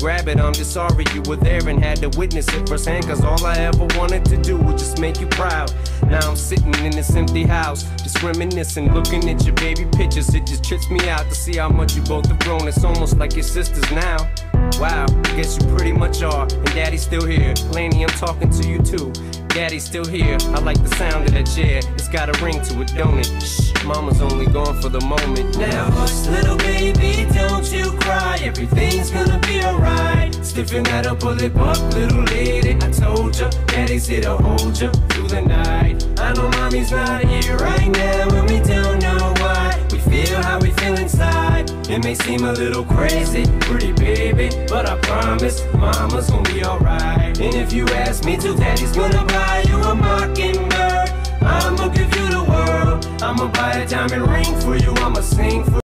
grab it. I'm just sorry you were there and had to witness it firsthand, cause all I ever wanted to do was just make you proud. Now I'm sitting in this empty house, just reminiscing, looking at your baby pictures. It just trips me out to see how much you both have grown. It's almost like your sisters now. Wow, guess you pretty much are, and Daddy's still here. Laney, I'm talking to you too. Daddy's still here. I like the sound of that chair. It's got a ring to it, don't it? Shh, Mama's only gone for the moment. Now hush, little baby, don't you cry. Everything's gonna be alright. Stiffen that up, pull it up, little lady. I told ya, Daddy's here to hold ya through the night. I know Mommy's not here right now, and we don't know why. We feel how we feel inside. It may seem a little crazy, pretty baby, but I promise Mama's gonna be alright. And if you ask me to, Daddy's gonna buy you a mockingbird. I'ma give you the world. I'ma buy a diamond ring for you. I'ma sing for